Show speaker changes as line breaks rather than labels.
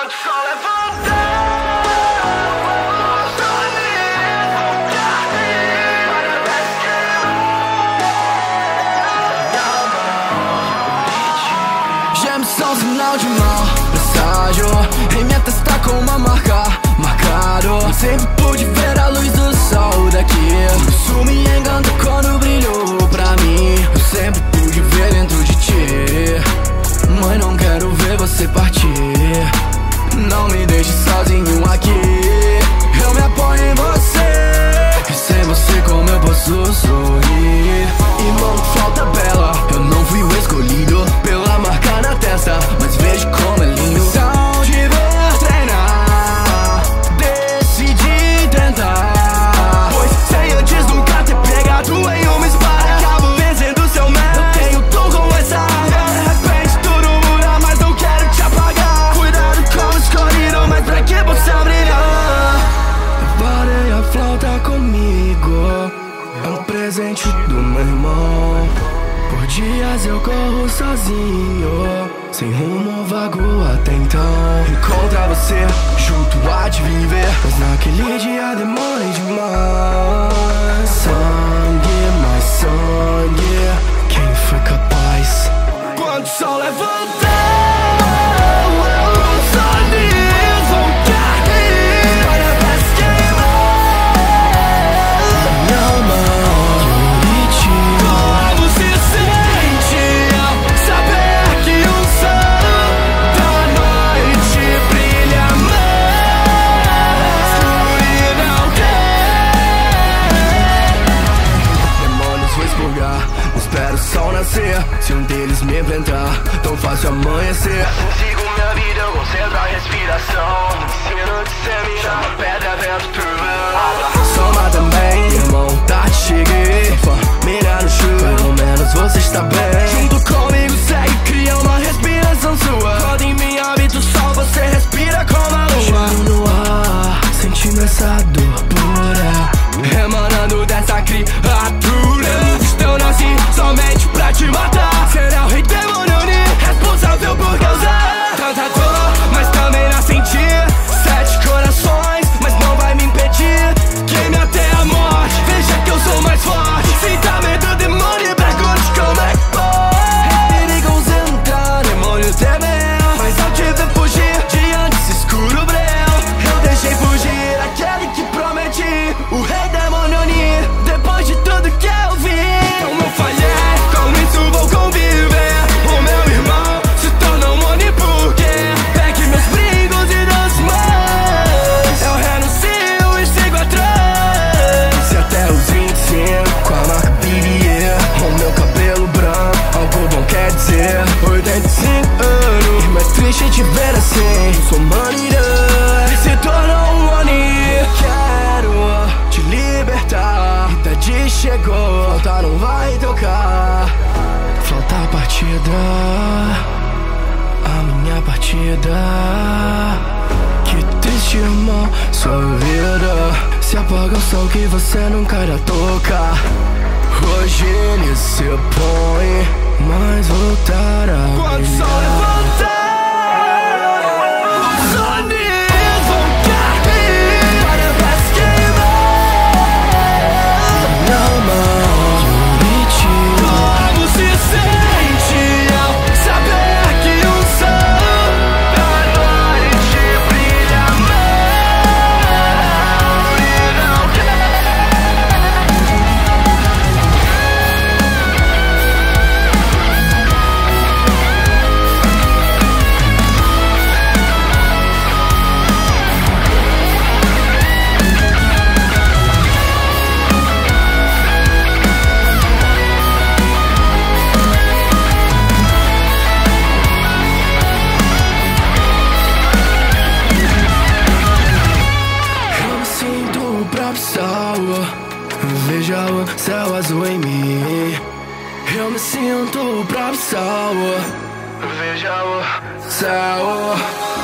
Quando o sol levantar,
só um sinal de mau presságio. Em minha testa com uma marca marcado. Sempre pude ver a luz do sol daqui. Isso me engana quando brilhou pra mim. Eu sempre pude ver dentro de ti. Mãe, não quero ver você partir. Não me deixe sozinho aqui. Eu me apoio em você. E sem você como eu posso sorrir? Irmão, falta bela. Eu não fui o escolhido pela marca na testa, mas vejo como é lindo. Só de ver treinar, decidi tentar. Pois sem antes nunca ter pegado em uma espada, acabo vencendo seu medo. Eu tenho tom com essa arma. De repente tudo muda, mas não quero te apagar. Cuidado como escolhido, mas pra que você brilhar? Levarei a flauta comigo, é um presente do meu irmão. Por dias eu corro sozinho, sem rumo vago até então. Encontrar você junto há de viver, mas naquele dia demorei demais. Sangue, mais sangue, quem foi capaz? Quando o sol levantar, os olhos vão cair. Parabéns queimar minha mão, Yoriichi. Como se sente ao saber que o sol da noite brilha mais? Escuridão tem. Demônios vou expurgar, espero o sol nascer. Se um deles me enfrentar, tão fácil amanhecer.
sigo minha vida, eu concentro a respiração. Ensino de seminar, uma pedra vento turva.
Soma também, irmão, tarde cheguei. Família no chão, pelo menos você está bem. Junto comigo segue, cria uma respiração sua. Quando em mim habita o sol, você respira como a lua. Cheiro no ar, sentindo essa dor pura, emanando dessa criatura. Eu nasci somente pra te matar. Será o rei demônio responsável por causar tanta dor, mas também na sentir. 7 corações, mas não vai me impedir. Queime até a morte, veja que eu sou mais forte. Sinta medo do demônio e pergunte como é que pode. Perigos entrar, demônio temeu, mas ao te ver fugir diante desse escuro breu, eu deixei fugir aquele que prometi, o rei demônio unir. Depois de tudo que eu vi, como eu falhei, com isso vou conviver. O meu irmão se torna um Oni porque pegue meus brincos e das mãos. Eu renuncio e sigo atrás. Se até os 25 com a marca pior, o meu cabelo branco, algo bom quer dizer. 85 anos, mas triste te ver assim. Sua humanidade se tornou um Oni. Quero te libertar, idade chegou, falta não vai tocar. Falta a partida, a minha partida. Que triste, irmão, sua vida se apaga o sol que você nunca irá tocar. Hoje ele se põe, mas voltará. Quando o sol levantar, os olhos vão cair. Parabéns queimar minha mão, Yoriichi. Como se sente ao saber que o sol da noite brilha mais? Escuridão eu me sinto o próprio sol. Veja o céu azul em mim. Eu me sinto o próprio sol. Veja o céu